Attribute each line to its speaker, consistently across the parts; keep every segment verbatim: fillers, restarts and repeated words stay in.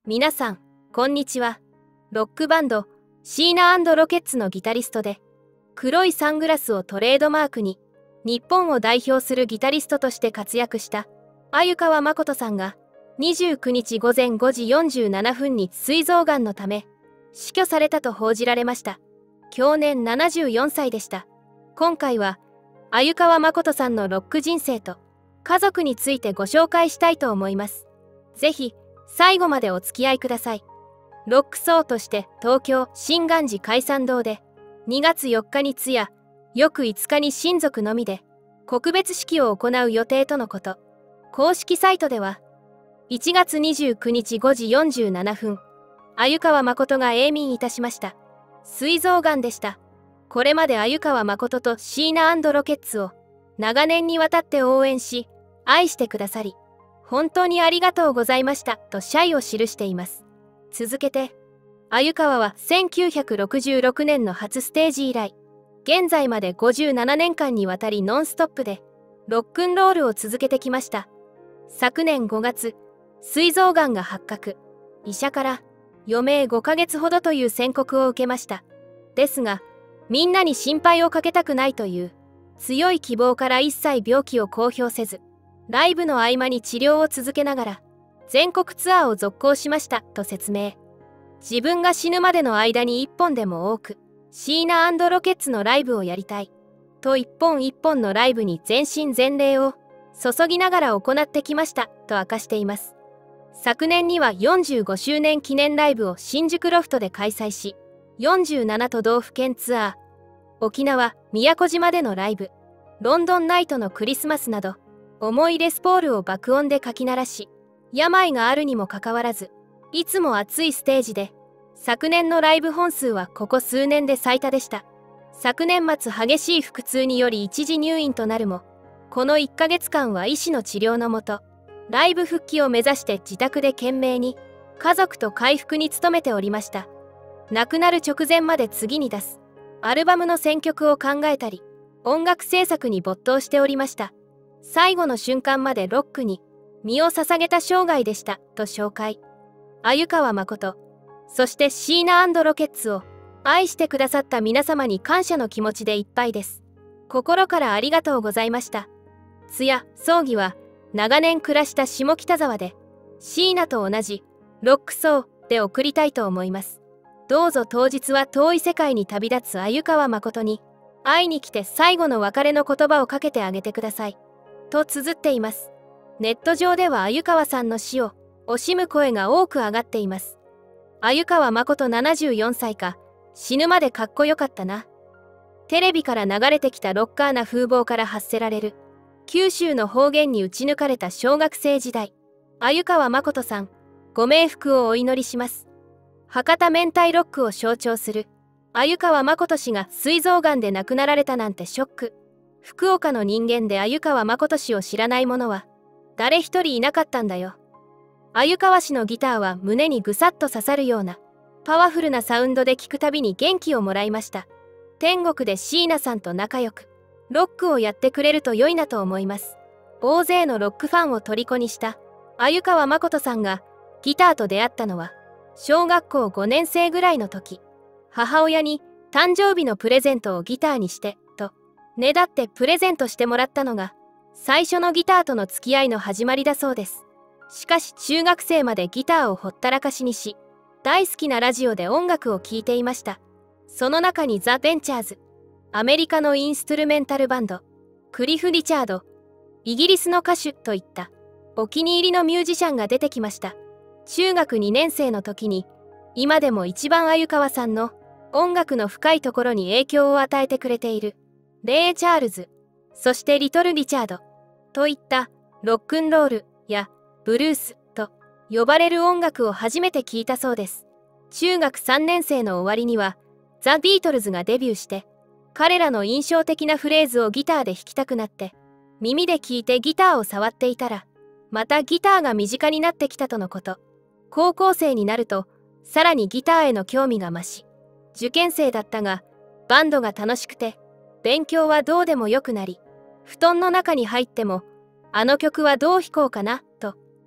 Speaker 1: 皆さん、こんにちは。ロックバンド、シーナ&ロケッツのギタリストで、黒いサングラスをトレードマークに、日本を代表するギタリストとして活躍した、鮎川誠さんが、にじゅうくにちごぜんごじよんじゅうななふんに膵臓がんのため、死去されたと報じられました。享年ななじゅうよんさいでした。今回は、鮎川誠さんのロック人生と、家族についてご紹介したいと思います。ぜひ、最後までお付き合いください。ロックソーとして東京新願寺開山堂でにがつよっかに通夜、翌いつかに親族のみで告別式を行う予定とのこと。公式サイトでは、いちがつにじゅうくにちごじよんじゅうななふん、鮎川誠が永眠いたしました。膵臓がんでした。これまで鮎川誠とシーナ&ロケッツを長年にわたって応援し、愛してくださり、本当にありがとうございましたと謝意を記しています。続けて、鮎川はせんきゅうひゃくろくじゅうろくねんの初ステージ以来、現在までごじゅうななねんかんにわたりノンストップでロックンロールを続けてきました。昨年ごがつ、膵臓がんが発覚。医者から余命ごかげつほどという宣告を受けました。ですが、みんなに心配をかけたくないという強い希望から一切病気を公表せず、ライブの合間に治療を続けながら全国ツアーを続行しましたと説明。自分が死ぬまでの間に一本でも多くシーナ&ロケッツのライブをやりたいと一本一本のライブに全身全霊を注ぎながら行ってきましたと明かしています。昨年にはよんじゅうごしゅうねん記念ライブを新宿ロフトで開催し、よんじゅうななとどうふけんツアー、沖縄宮古島でのライブ、ロンドンナイトのクリスマスなど重いレスポールを爆音でかき鳴らし、病があるにもかかわらず、いつも熱いステージで、昨年のライブ本数はここ数年で最多でした。昨年末激しい腹痛により一時入院となるも、このいっかげつかんは医師の治療のもと、ライブ復帰を目指して自宅で懸命に、家族と回復に努めておりました。亡くなる直前まで次に出す、アルバムの選曲を考えたり、音楽制作に没頭しておりました。最後の瞬間までロックに身を捧げた生涯でしたと紹介。鮎川誠、そしてシーナ&ロケッツを愛してくださった皆様に感謝の気持ちでいっぱいです。心からありがとうございました。通夜、葬儀は長年暮らした下北沢でシーナと同じロックソーで送りたいと思います。どうぞ当日は遠い世界に旅立つ鮎川誠に会いに来て最後の別れの言葉をかけてあげてください。と綴っています。ネット上では鮎川さんの死を惜しむ声が多く上がっています。鮎川誠ななじゅうよんさいか、死ぬまでかっこよかったな。テレビから流れてきたロッカーな風貌から発せられる、九州の方言に打ち抜かれた小学生時代。鮎川誠さん、ご冥福をお祈りします。博多明太ロックを象徴する、鮎川誠氏が膵臓がんで亡くなられたなんてショック。福岡の人間で鮎川誠氏を知らない者は誰一人いなかったんだよ。鮎川氏のギターは胸にぐさっと刺さるようなパワフルなサウンドで聴くたびに元気をもらいました。天国で椎名さんと仲良くロックをやってくれると良いなと思います。大勢のロックファンを虜にした鮎川誠さんがギターと出会ったのは小学校ごねんせいぐらいの時、母親に誕生日のプレゼントをギターにしてとねだってプレゼントしてもらったのが最初のギターとの付き合いの始まりだそうです。しかし中学生までギターをほったらかしにし、大好きなラジオで音楽を聴いていました。その中にザ・ベンチャーズ、アメリカのインストゥルメンタルバンド、クリフ・リチャード、イギリスの歌手といったお気に入りのミュージシャンが出てきました。中学にねんせいの時に、今でも一番鮎川さんの音楽の深いところに影響を与えてくれているレイ・チャールズ、そしてリトル・リチャードといったロックンロールやブルースと呼ばれる音楽を初めて聴いたそうです。中学さんねんせいの終わりにはザ・ビートルズがデビューして、彼らの印象的なフレーズをギターで弾きたくなって耳で聴いてギターを触っていたら、またギターが身近になってきたとのこと。高校生になるとさらにギターへの興味が増し、受験生だったがバンドが楽しくて勉強はどうでもよくなり、布団の中に入ってもあの曲はどう弾こうかなと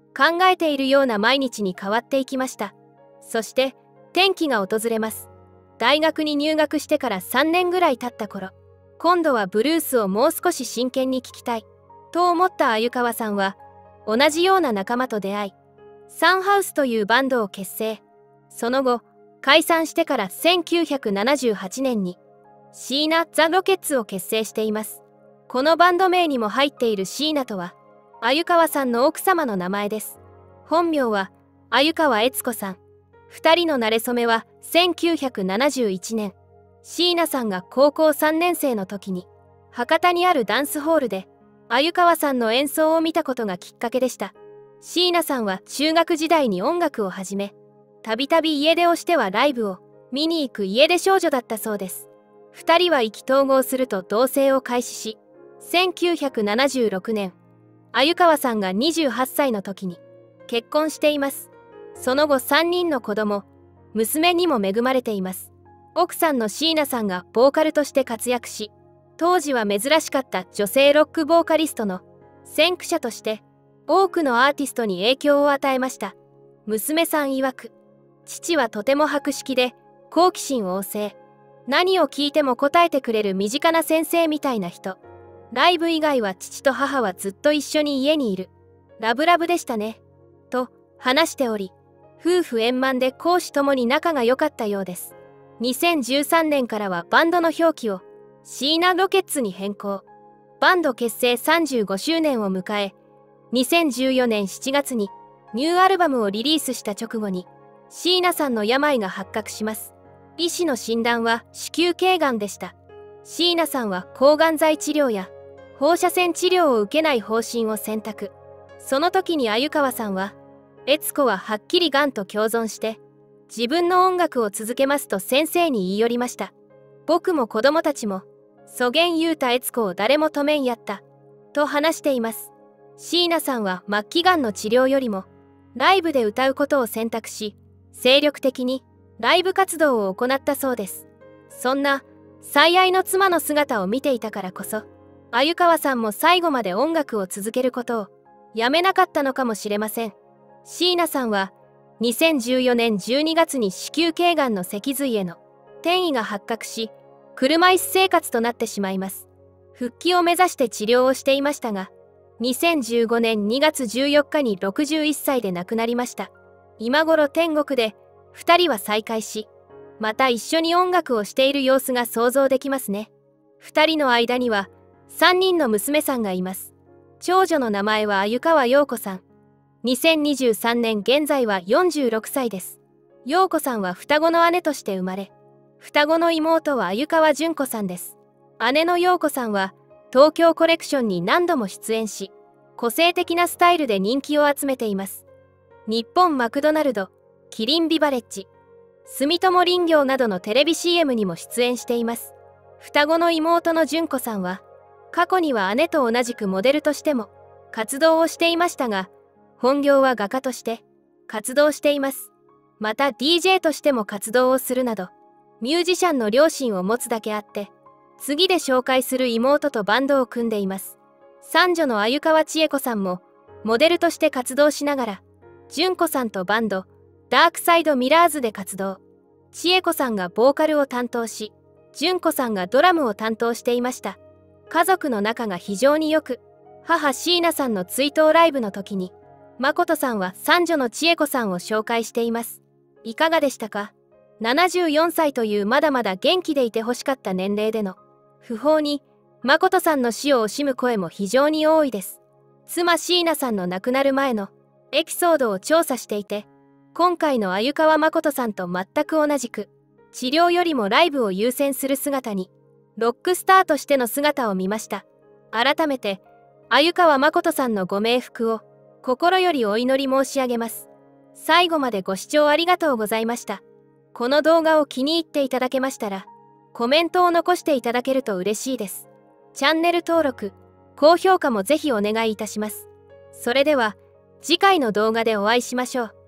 Speaker 1: 考えているような毎日に変わっていきました。そして転機が訪れます。大学に入学してからさんねんぐらい経った頃、今度はブルースをもう少し真剣に聴きたいと思った鮎川さんは、同じような仲間と出会い、サンハウスというバンドを結成。その後解散してからせんきゅうひゃくななじゅうはちねんにシーナ・ザ・ロケッツを結成しています。このバンド名にも入っているシーナとは鮎川さんの奥様の名前です。本名は鮎川悦子さん。二人の馴れ初めはせんきゅうひゃくななじゅういちねん、椎名さんが高校さんねん生の時に博多にあるダンスホールで鮎川さんの演奏を見たことがきっかけでした。椎名さんは中学時代に音楽を始め、たびたび家出をしてはライブを見に行く家出少女だったそうです。二人は意気投合すると同棲を開始し、せんきゅうひゃくななじゅうろくねん、鮎川さんがにじゅうはっさいの時に結婚しています。その後さんにんの子供、娘にも恵まれています。奥さんの椎名さんがボーカルとして活躍し、当時は珍しかった女性ロックボーカリストの先駆者として多くのアーティストに影響を与えました。娘さん曰く、父はとても博識で好奇心旺盛、何を聞いても答えてくれる身近な先生みたいな人。ライブ以外は父と母はずっと一緒に家にいる。ラブラブでしたね。と話しており、夫婦円満で公私ともに仲が良かったようです。にせんじゅうさんねんからはバンドの表記をシーナ・ロケッツに変更。バンド結成さんじゅうごしゅうねんを迎え、にせんじゅうよねんしちがつにニューアルバムをリリースした直後に椎名さんの病が発覚します。医師の診断は子宮頸がんでした。椎名さんは抗がん剤治療や放射線治療を受けない方針を選択。その時に鮎川さんは、悦子ははっきりがんと共存して自分の音楽を続けますと先生に言い寄りました。僕も子供たちもそげん言うた悦子を誰も止めんやったと話しています。椎名さんは末期がんの治療よりもライブで歌うことを選択し、精力的にライブ活動を行ったそうです。そんな最愛の妻の姿を見ていたからこそ、鮎川さんも最後まで音楽を続けることをやめなかったのかもしれません。椎名さんはにせんじゅうよねんじゅうにがつに子宮頸がんの脊髄への転移が発覚し、車椅子生活となってしまいます。復帰を目指して治療をしていましたが、にせんじゅうごねんにがつじゅうよっかにろくじゅういっさいで亡くなりました。今頃天国でふたりは再会し、また一緒に音楽をしている様子が想像できますね。ふたりの間にはさんにんの娘さんがいます。長女の名前は鮎川陽子さん。にせんにじゅうさんねん現在はよんじゅうろくさいです。陽子さんは双子の姉として生まれ、双子の妹は鮎川純子さんです。姉の陽子さんは東京コレクションに何度も出演し、個性的なスタイルで人気を集めています。日本マクドナルド、キリンビバレッジ、住友林業などのテレビ シーエム にも出演しています。双子の妹の純子さんは、過去には姉と同じくモデルとしても活動をしていましたが、本業は画家として活動しています。また ディージェー としても活動をするなど、ミュージシャンの両親を持つだけあって、次で紹介する妹とバンドを組んでいます。三女の鮎川千恵子さんもモデルとして活動しながら、純子さんとバンド、ダークサイドミラーズで活動。千恵子さんがボーカルを担当し、純子さんがドラムを担当していました。家族の仲が非常に良く、母椎名さんの追悼ライブの時に、誠さんは三女の千恵子さんを紹介しています。いかがでしたか？ななじゅうよんさいというまだまだ元気でいてほしかった年齢での訃報に、誠さんの死を惜しむ声も非常に多いです。妻椎名さんの亡くなる前のエピソードを調査していて、今回の鮎川誠さんと全く同じく、治療よりもライブを優先する姿に、ロックスターとしての姿を見ました。改めて、鮎川誠さんのご冥福を心よりお祈り申し上げます。最後までご視聴ありがとうございました。この動画を気に入っていただけましたら、コメントを残していただけると嬉しいです。チャンネル登録、高評価もぜひお願いいたします。それでは、次回の動画でお会いしましょう。